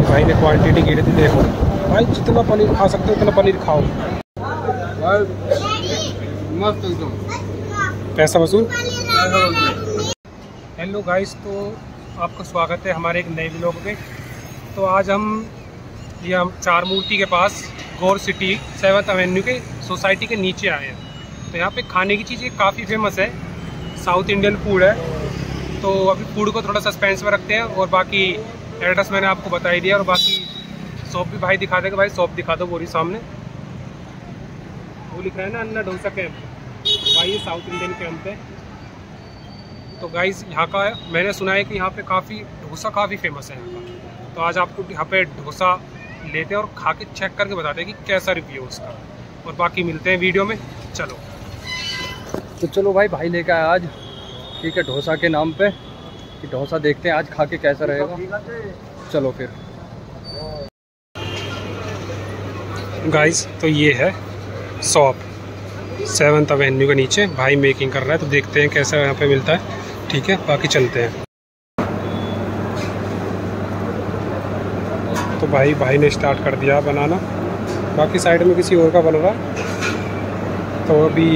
भाई ने क्वांटिटी गिरी थी, देखो भाई जितना पनीर खा सकते हो उतना पनीर खाओ। मस्त एकदम, पैसा वसूल। हेलो गाइस, तो आपका स्वागत है हमारे एक नए व्लॉग में। तो आज हम चार मूर्ति के पास गौर सिटी 7th एवेन्यू के सोसाइटी के नीचे आए हैं। तो यहाँ पे खाने की चीज़ें काफ़ी फेमस है, साउथ इंडियन फूड है। तो अभी फूड को थोड़ा सस्पेंस में रखते हैं और बाकी एड्रेस मैंने आपको बता ही दिया। और बाकी शॉप भी भाई दिखा देगा। भाई शॉप दिखा दो, बोरी सामने वो लिखा है ना, अन्ना डोसा कैंप। भाई ये साउथ इंडियन कैंप है। तो गाइस यहाँ का मैंने सुना है कि यहाँ पे डोसा काफ़ी फेमस है यहाँ का। तो आज आपको यहाँ पे डोसा लेते हैं और खा के चेक करके बताते हैं कि कैसा रिव्यू है उसका। और बाकी मिलते हैं वीडियो में, चलो। तो चलो भाई लेकर आया आज, ठीक है, डोसा के नाम पे। कि डोसा देखते हैं आज खा के कैसा रहेगा। चलो फिर गाइस, तो ये है शॉप 7th एवेन्यू के नीचे। भाई मेकिंग कर रहा है, तो देखते हैं कैसा यहाँ पे मिलता है। ठीक है, बाकी चलते हैं। तो भाई ने स्टार्ट कर दिया बनाना, बाकी साइड में किसी और का बन रहा है। तो अभी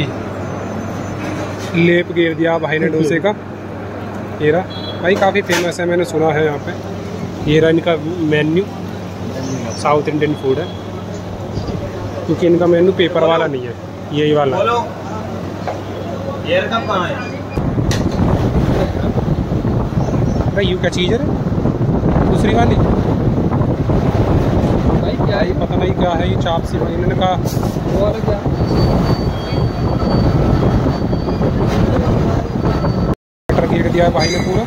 लेप घेर दिया भाई ने डोसे का। ये रहा भाई, काफ़ी फेमस है, मैंने सुना है यहाँ पे। ये रहा इनका मेन्यू, साउथ इंडियन फूड है। क्योंकि इनका मेन्यू पेपर वाला नहीं है, यही वाला है। भाई यू क्या चीज़ है दूसरी वाली? भाई क्या है, पता नहीं क्या है ये चाप सी। भाई इन्होंने कहा वो वाला क्या बटर घेर दिया है भाई ने पूरा।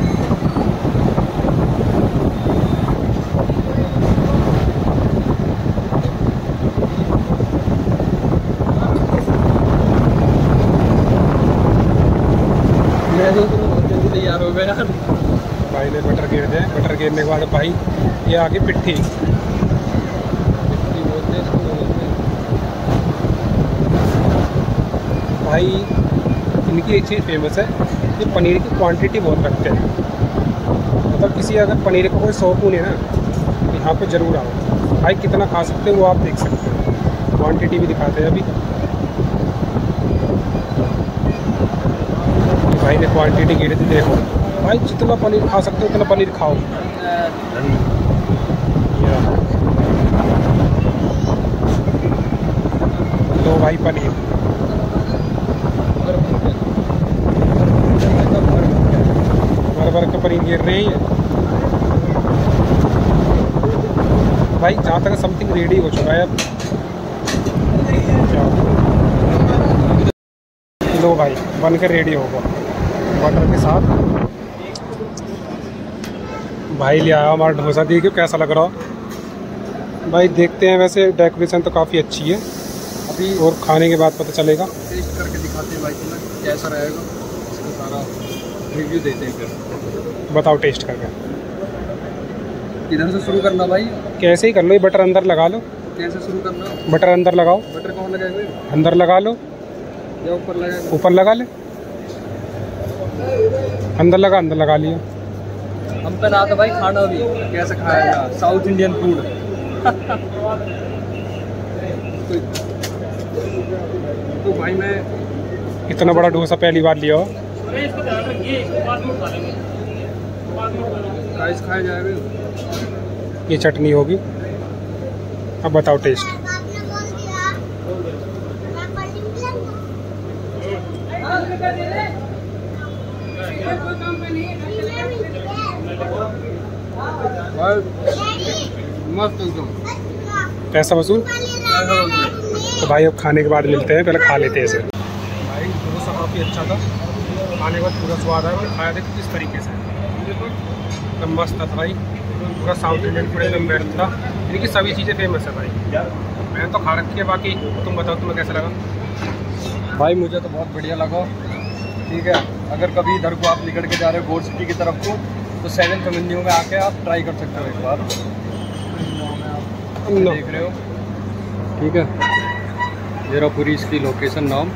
तैयार हो गया भाई ने बटर घेर दिया। बटर घेरने के बाद भाई ये आगे पिट्ठी बोलते हैं। भाई इनकी एक चीज़ फेमस है, ये पनीर की क्वांटिटी बहुत रखते हैं। मतलब किसी अगर पनीर का कोई शौकीन है ना, तो यहाँ पे ज़रूर आओ। भाई कितना खा सकते हैं वो आप देख सकते हैं, क्वांटिटी भी दिखाते हैं अभी। भाई ने क्वांटिटी गिरी थी, देखो भाई जितना पनीर खा सकते हो उतना पनीर खाओ। लो भाई पनीर, भर के पनीर गिर रही है भाई। जहाँ तक समथिंग रेडी हो चुका है अब। लो भाई बन के रेडी होगा बटर के साथ। भाई ले आया हमारा डोसा, देखिए कैसा लग रहा भाई। देखते हैं, वैसे डेकोरेशन तो काफ़ी अच्छी है अभी, और खाने के बाद पता चलेगा। टेस्ट करके दिखाते हैं भाई तुम्हें कैसा रहेगा, इसका सारा रिव्यू देते हैं। फिर बताओ टेस्ट करके। इधर से शुरू करना भाई, कैसे ही कर लो, ये बटर अंदर लगा लो। कैसे शुरू करना? बटर अंदर लगाओ। बटर कौन लगाएगा? अंदर लगा लो या ऊपर लगाएगा? ऊपर लगा ले। अंदर लगा लिया। हम पे ना तो भाई खाना भी कैसे खाएगा, साउथ इंडियन फूड। तो भाई मैं इतना बड़ा डोसा पहली बार लिया हो। राइस खाया जाएगा। ये चटनी होगी। अब बताओ टेस्ट। मस्त एकदम, पैसा वसूल। तो भाई अब खाने के बाद मिलते हैं, पहले खा लेते हैं इसे। भाई डोसा काफ़ी अच्छा था, खाने के बाद पूरा स्वाद आया। मैंने खाया था किस तरीके से, एकदम मस्त था भाई। पूरा साउथ इंडियन फूड एकदम बेस्ट था। इनकी सभी चीज़ें फेमस है भाई। मैंने तो खा रखी है, बाकी तुम बताओ तुम्हें कैसा लगा? भाई मुझे तो बहुत बढ़िया लगा। ठीक है, अगर कभी इधर को आप निकल के जा रहे हो गौर सिटी की तरफ को, तो 7th एवेन्यू में आके आप ट्राई कर सकते हो एक बार। देख रहे हो, ठीक है, ये रहा पूरी इसकी लोकेशन नाम।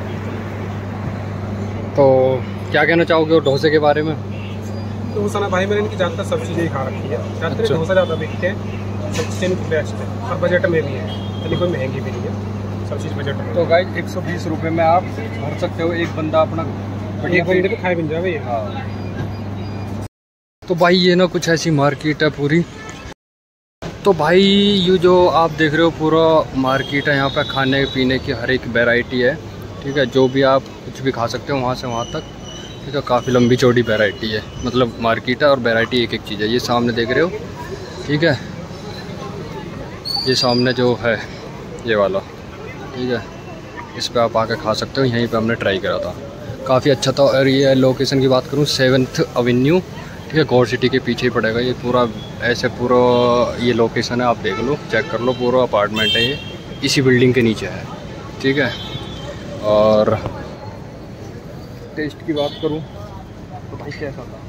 तो क्या कहना चाहोगे डोसे के बारे में? डोसा ना भाई मैंने इनकी ज़्यादातर सब चीज़ें ही खा रखी है। ज़्यादातर डोसा ज़्यादा बिकते हैं, सबसे बेस्ट है और बजट में भी है, इतनी कोई महंगी भी नहीं है, सब चीज़ बजट में। तो गाइस 120 रुपये में आप भर सकते हो, एक बंदा अपना बढ़िया बंदे पे खाए बन जाए भैया। हाँ। तो भाई ये ना कुछ ऐसी मार्केट है पूरी। तो भाई ये जो आप देख रहे हो पूरा मार्केट है, यहाँ पे खाने पीने की हर एक वैरायटी है, ठीक है। जो भी आप कुछ भी खा सकते हो वहाँ से वहाँ तक, ठीक है। काफ़ी लंबी चौड़ी वैरायटी है, मतलब मार्केट है और वैरायटी एक एक चीज़ है। ये सामने देख रहे हो, ठीक है, ये सामने जो है ये वाला, ठीक है, इस पे आप आके खा सकते हो। यहीं पे हमने ट्राई करा था, काफ़ी अच्छा था। और ये लोकेशन की बात करूँ 7th एवेन्यू, ठीक है, गौर सिटी के पीछे ही पड़ेगा ये पूरा। ऐसे पूरा ये लोकेशन है, आप देख लो, चेक कर लो, पूरा अपार्टमेंट है ये, इसी बिल्डिंग के नीचे है, ठीक है। और टेस्ट की बात करूं तो भाई कैसा था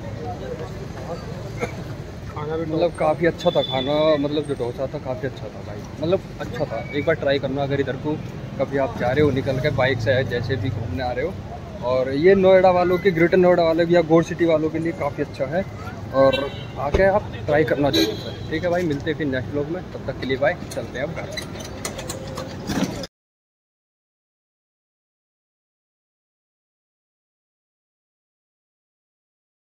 खाना भी मतलब काफ़ी अच्छा था खाना, मतलब जो डोसा था काफ़ी अच्छा था भाई, मतलब अच्छा था। एक बार ट्राई करना अगर इधर को कभी आप जा रहे हो निकल के बाइक से, जैसे भी घूमने आ रहे हो। और ये नोएडा वालों के, ग्रेटर नोएडा वालों या गौर सिटी वालों के लिए काफ़ी अच्छा है, और आके आप ट्राई करना जरूर है, ठीक है भाई। मिलते हैं फिर नेक्स्ट व्लॉग में, तब तक के लिए बाय, चलते हैं अब घर।